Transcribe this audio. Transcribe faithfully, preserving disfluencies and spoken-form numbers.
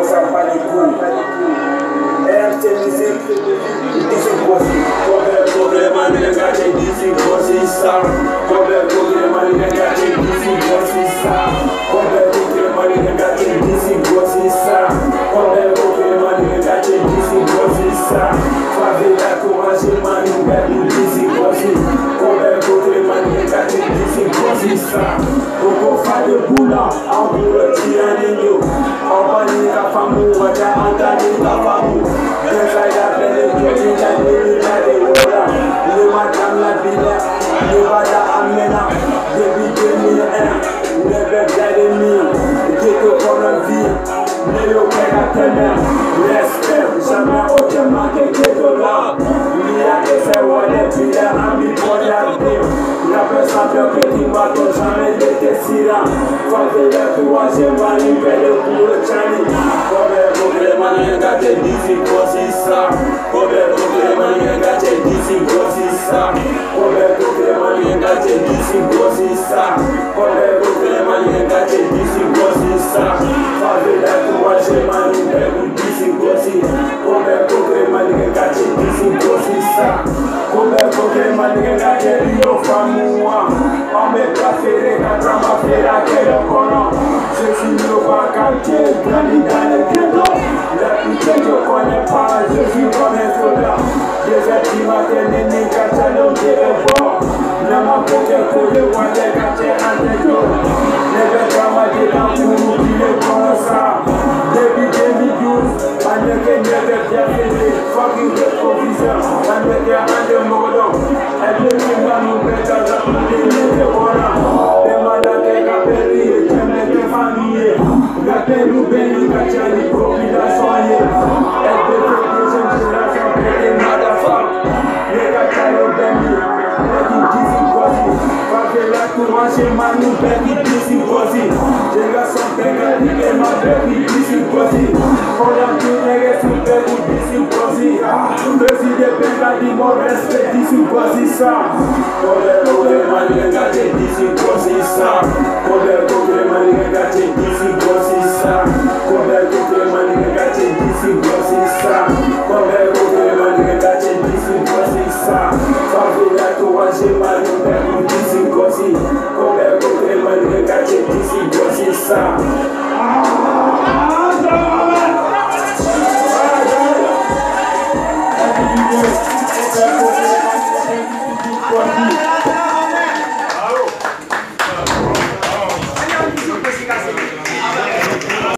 on s'en bat les couilles. R T Music, Dizzy Bossy. Combien de problèmes à négatif, Dizzy Bossy ça. Combien de problèmes à négatif, Dizzy Bossy ça. Combien de problèmes à négatif, Dizzy Bossy ça. Combien de problèmes à négatif, Dizzy Bossy ça. Favela courage, manu, belle, Dizzy Bossy. Combien de problèmes à négatif, Dizzy Bossy ça. Oko fa de boula, en boule tiranino. En bani la famu, wata antani la famu. Pensa ya pele jodi la nini la de wola. Le madame la bila, le bada amena. Depuis deux mille un, le bébé de mille. Ghetto pour la vie, ne yo pega temer. Respect, jamais aucun manque ghetto là. Mia ese wale bila, ami pour la vie. La personne que tu m'as jamais été si là. Quand tu es toi, j'ai manipulé pour le Chani. Combien de problèmes à négatif, Dizzy Bossy ça. Combien de problèmes à négatif, Dizzy Bossy ça. Combien de problèmes à négatif, Dizzy Bossy ça. Combien de problèmes à négatif, Dizzy Bossy ça. Favela toi, j'ai manipulé pour Dizzy Bossy. Combien de problèmes à négatif, Dizzy Bossy ça. Combien de problèmes à négatif, Rio Famo. On me préféré quand on m'a fait la gueule au coron. Je suis le roi quartier, grandi dans le ghetto. La putain je connais pas, je suis comme un soldat. Des bâtiments de néné, quand ça l'on dirait bon. Ne m'a pas fait pour le roi des quartiers en déco. Les bêtes m'a dit dans pour nous qui est comme ça. Depuis deux mille douze, on ne peut pas bien faire. Fucking rétroviseur, on ne peut pas en démordant. Et le film va nous mettre dans la nous bénis quand tu as une population et de deuxième génération des motherfuckers. Les gars qui ont béni, les Dizzy Bossy. Favela courage, manu, baby, Dizzy Bossy. Les gars sont bénis, les ma baby, Dizzy Bossy. Pour la tournée, c'est baby, Dizzy Bossy. Président Benga dit mon respect, Dizzy Bossy ça. Pour les problèmes, les gars, Dizzy Bossy ça. Pour les problèmes, les gars, Dizzy Bossy ça.